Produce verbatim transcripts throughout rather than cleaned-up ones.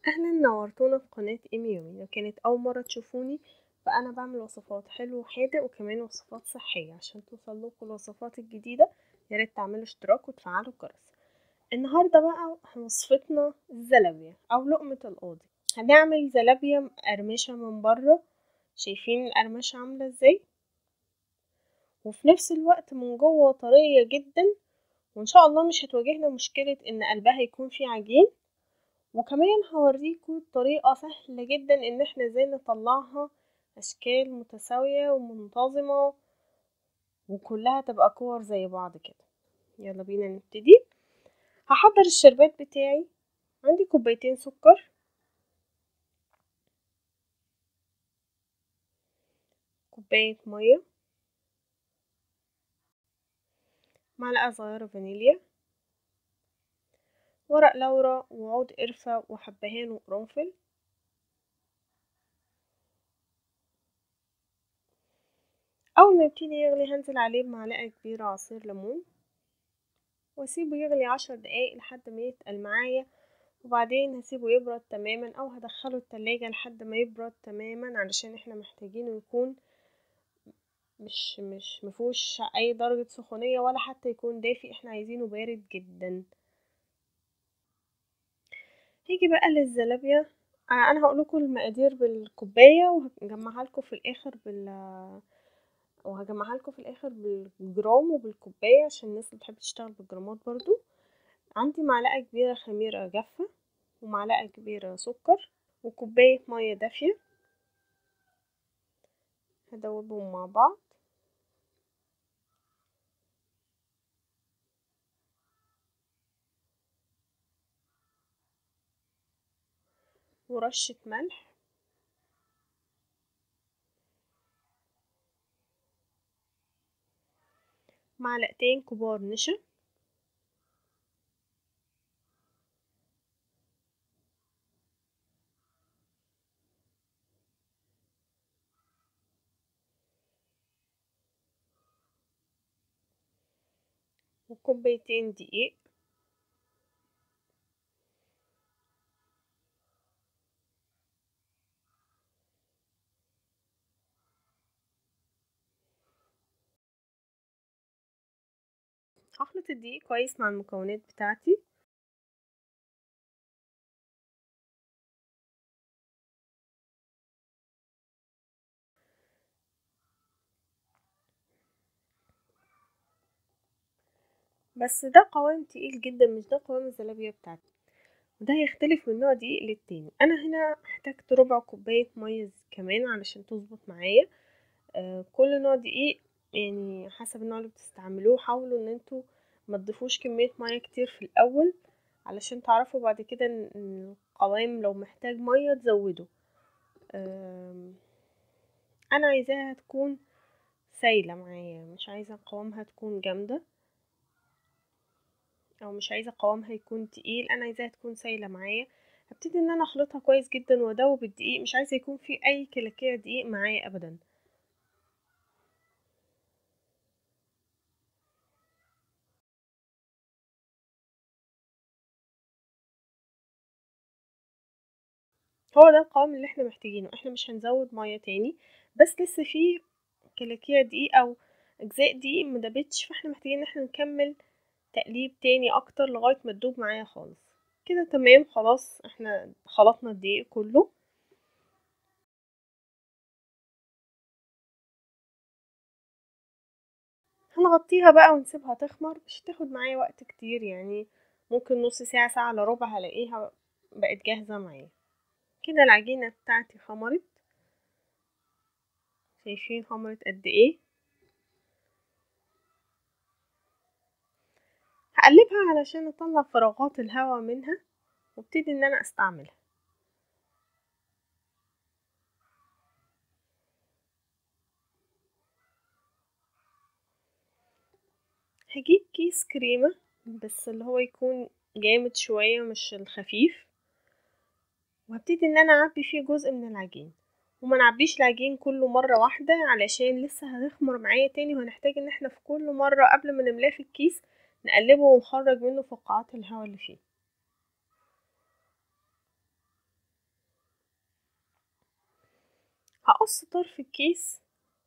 اهلا، نورتونا في قناة ايمي يومي. لو كانت اول مرة تشوفوني فانا بعمل وصفات حلو وحادق وكمان وصفات صحية. عشان توصلكوا الوصفات الجديدة ياريت تعملوا اشتراك وتفعلوا الجرس. النهاردة بقى وصفتنا الزلابية او لقمة القاضي. هنعمل زلابية مقرمشة من بره، شايفين القرمشة عاملة ازاي، وفي نفس الوقت من جوه طرية جدا، وان شاء الله مش هتواجهنا مشكلة ان قلبها يكون فيه عجين. وكمان هوريكم طريقة سهلة جدا ان احنا ازاي نطلعها اشكال متساوية ومنتظمة وكلها تبقى كور زي بعض كده. يلا بينا نبتدي. هحضر الشربات بتاعي. عندي كوبايتين سكر، كوباية مية، معلقة صغيرة فانيليا، ورق لورا وعود قرفة وحبهان وقرنفل. اول ما يبتدي يغلي هنزل عليه بمعلقة كبيرة عصير ليمون واسيبه يغلي عشر دقايق لحد ما يتقل معايا، وبعدين هسيبه يبرد تماما او هدخله التلاجة لحد ما يبرد تماما، علشان احنا محتاجينه يكون مش مش مفهوش اي درجة سخونية ولا حتى يكون دافي، احنا عايزينه بارد جدا. هيجي بقى للزلابية. آه انا هقول لكم المقادير بالكوباية وهجمعها لكم في الاخر بال وهجمعها لكم في الاخر بالجرام وبالكوباية عشان الناس اللي بتحب تشتغل بالجرامات برضو. عندي معلقة كبيرة خميرة جافة ومعلقة كبيرة سكر وكوباية مية دافية، هدوبهم مع بعض. ورشة ملح، معلقتين كبار نشا، وكوبايتين دقيق. هخلط الدقيق كويس مع المكونات بتاعتي. بس ده قوام تقيل جدا، مش ده قوام الزلابية بتاعتي، وده هيختلف من نوع دقيق للتاني. انا هنا احتاجت ربع كوباية مية كمان علشان تظبط معايا. آه كل نوع دقيق يعني حسب النوع اللي بتستعملوه، حاولوا ان انتوا ما تضيفوش كمية مية كتير في الاول علشان تعرفوا بعد كده ان القوام لو محتاج مية تزودوا. آه انا عايزاها تكون سايلة معايا، مش عايزة قوامها تكون جامدة او مش عايزة قوامها يكون تقيل، انا عايزاها تكون سايلة معايا. هبتدي ان انا اخلطها كويس جدا وادوب الدقيق، مش عايزة يكون في اي كلاكيع دقيق معايا ابدا. هو ده القوام اللي احنا محتاجينه، احنا مش هنزود مية تاني، بس لسه في كلاكيع دقيق او اجزاء دقيق مدبتش، فاحنا محتاجين ان احنا نكمل تقليب تاني اكتر لغاية ما تدوب معايا خالص. كده تمام، خلاص احنا خلطنا الدقيق كله. هنغطيها بقى ونسيبها تخمر، مش هتاخد معايا وقت كتير، يعني ممكن نص ساعة ساعة الا ربع هلاقيها بقت جاهزة معايا. كده العجينة بتاعتي خمرت، شايفين خمرت قد ايه. هقلبها علشان اطلع فراغات الهواء منها وابتدي ان انا استعملها. هجيب كيس كريمة بس اللي هو يكون جامد شوية مش الخفيف، وهبتدي ان انا اعبي فيه جزء من العجين، وما نعبيش العجين كله مرة واحدة علشان لسه هيخمر معايا تاني، وهنحتاج ان احنا في كل مرة قبل ما نملاه في الكيس نقلبه ونخرج منه فقاعات الهواء اللي فيه. هقص طرف الكيس.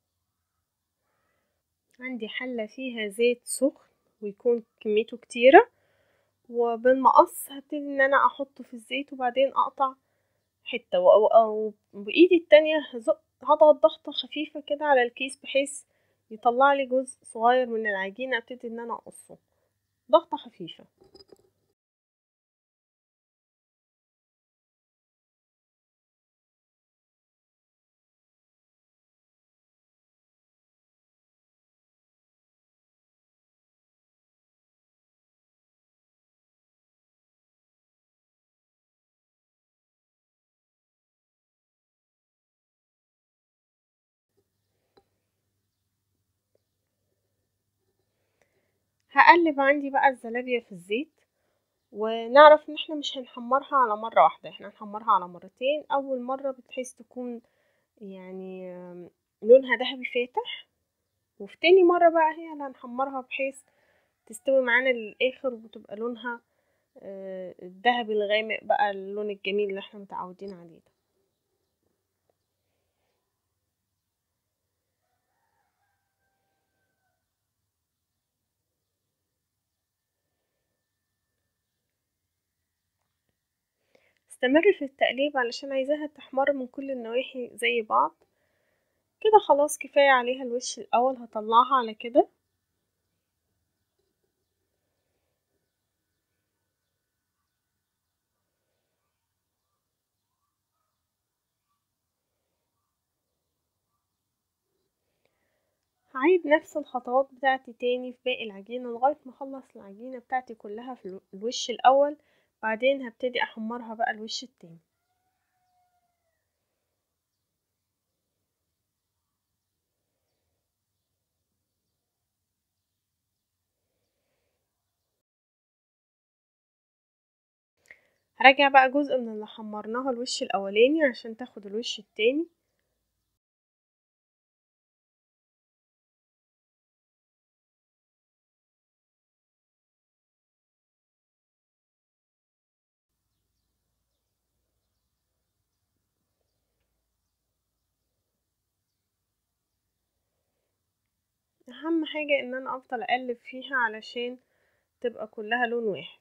عندي حلة فيها زيت سخن ويكون كميته كتيرة، وبالمقص هبتدي ان انا احطه في الزيت وبعدين اقطع حتة، وبايدي التانية هزق هضغط ضغطة خفيفة كده على الكيس بحيث يطلع لي جزء صغير من العجينة، ابتدي ان انا اقصه ضغطة خفيفة. هقلب عندي بقى الزلابية في الزيت، ونعرف ان احنا مش هنحمرها على مرة واحدة، احنا هنحمرها على مرتين. اول مرة بتحس تكون يعني لونها ذهبي فاتح، وفي تاني مرة بقى هي اللي هنحمرها بحيث تستوي معانا للاخر وتبقى لونها الذهبي الغامق بقى، اللون الجميل اللي احنا متعودين عليه ده. استمر في التقليب علشان عايزاها تحمر من كل النواحي زي بعض. كده خلاص كفاية عليها الوش الاول، هطلعها على كده. هعيد نفس الخطوات بتاعتي تاني في باقي العجينة لغاية ما اخلص العجينة بتاعتي كلها في الوش الاول، بعدين هبتدي احمرها بقى الوش التاني. هرجع بقى جزء من اللي حمرناها الوش الاولاني عشان تاخد الوش التاني. اهم حاجة ان انا افضل اقلب فيها علشان تبقى كلها لون واحد.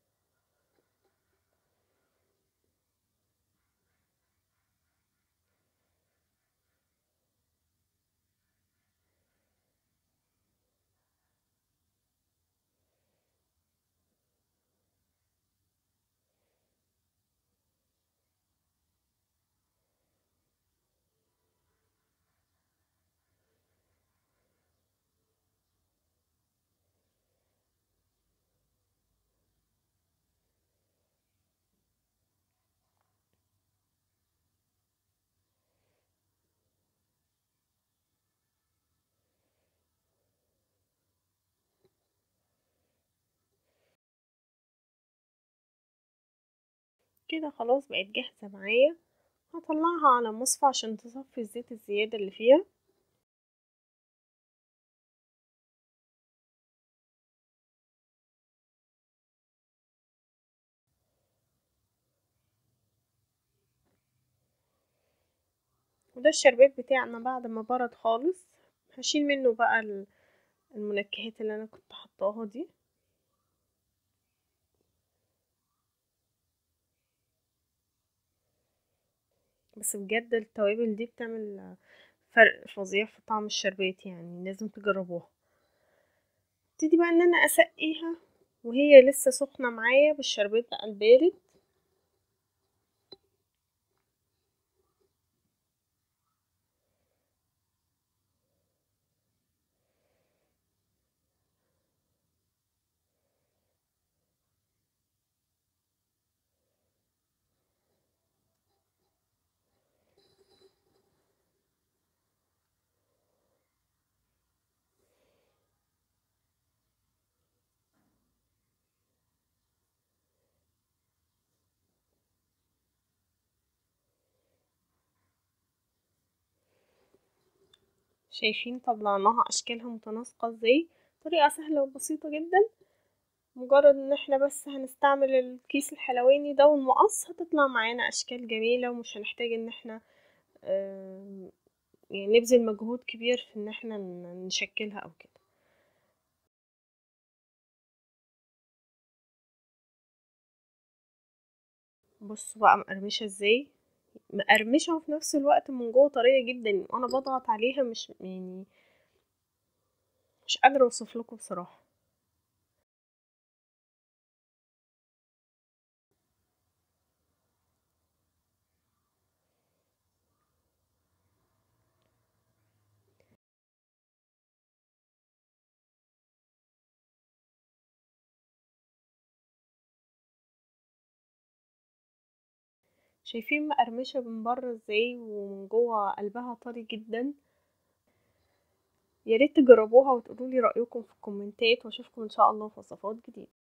كده خلاص بقت جاهزة معايا. هطلعها على مصفى عشان تصفي الزيت الزيادة اللي فيها. وده الشربات بتاعنا بعد ما برد خالص. هشيل منه بقى المنكهات اللي انا كنت حطاها دي. بس بجد التوابل دي بتعمل فرق فظيع في طعم الشربات، يعني لازم تجربوها. ابتدي بقى ان انا اسقيها وهي لسه سخنة معايا بالشربات بقى البارد. شايفين طلعناها اشكالها متناسقة ازاي؟ طريقة سهلة وبسيطة جدا. مجرد ان احنا بس هنستعمل الكيس الحلواني ده والمقص هتطلع معانا اشكال جميلة، ومش هنحتاج ان احنا آم، يعني نبذل مجهود كبير في ان احنا ن- نشكلها او كده. بصوا بقى مقرمشة ازاي، مقرمشة وفي نفس الوقت من جوه طرية جدا، وانا بضغط عليها مش يعني مش قادرة اوصف لكم بصراحة. شايفين مقرمشة من بره ازاي ومن جوه قلبها طري جدا. يا ريت تجربوها وتقولوا لي رأيكم في الكومنتات، واشوفكم ان شاء الله في وصفات جديدة.